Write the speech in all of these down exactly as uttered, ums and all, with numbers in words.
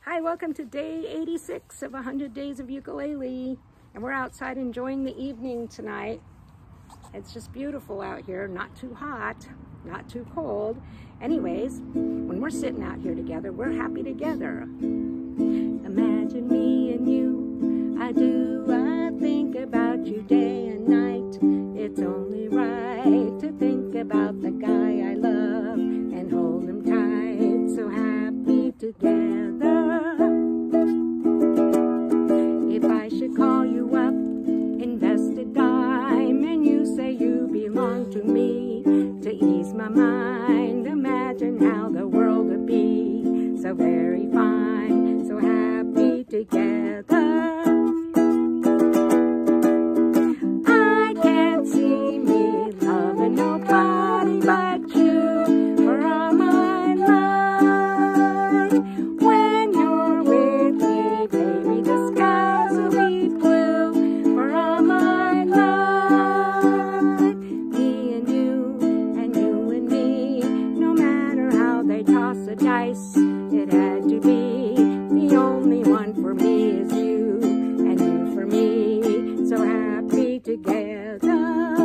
Hi, welcome to day eighty-six of one hundred days of ukulele. And we're outside enjoying the evening tonight. It's just beautiful out here, not too hot, not too cold. Anyways, when we're sitting out here together, we're happy together. Imagine me and you, I do, I think about you day and night. It's only right to think about the guy I love and hold him tight, so happy together. If I should call you up, invest a dime, and you say you belong to me, to ease my mind, imagine how the world would be so very fine, so happy together. I can't see me loving nobody but you for all my life. When you're with me, baby, the skies will be blue for all my life. Me and you, and you and me, no matter how they toss the dice, it had to be. The only one for me is you, and you for me, so happy together.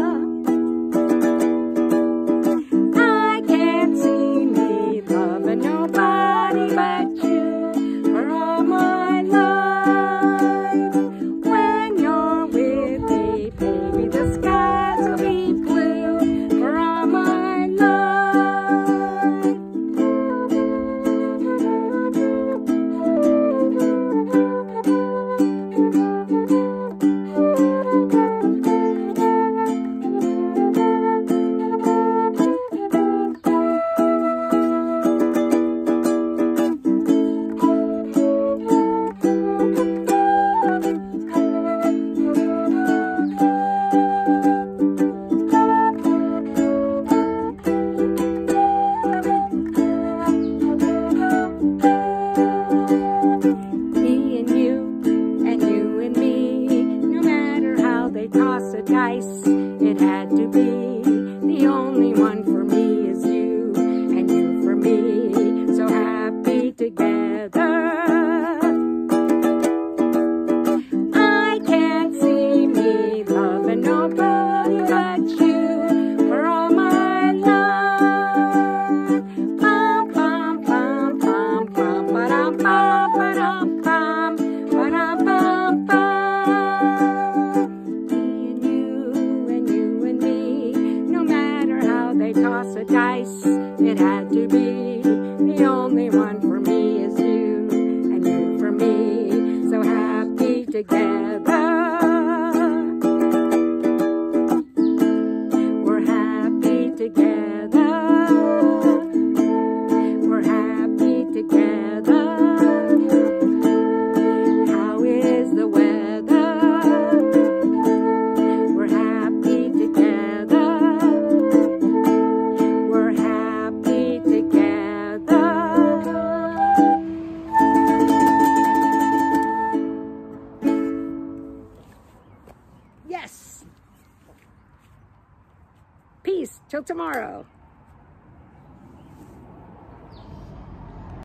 I can't see me loving nobody but you for all my life. When you're with me, baby, the skies will be blue for all my life. Me and you, and you and me, no matter how they toss the dice, it had to be. The only one for me is you, and you for me, so happy together. I can't see me loving nobody but you for all my life. Bum, bum, bum, bum, bum, ba-dum, bum, ba-dum, bum, ba-dum, bum, bum. Me and you, and you and me, no matter how they toss the dice, it had to be. The only one for me is you, and you for me, so happy together. We're happy together. We're happy together. How is the weather? We're happy together. We're happy together. Yes. Peace till tomorrow.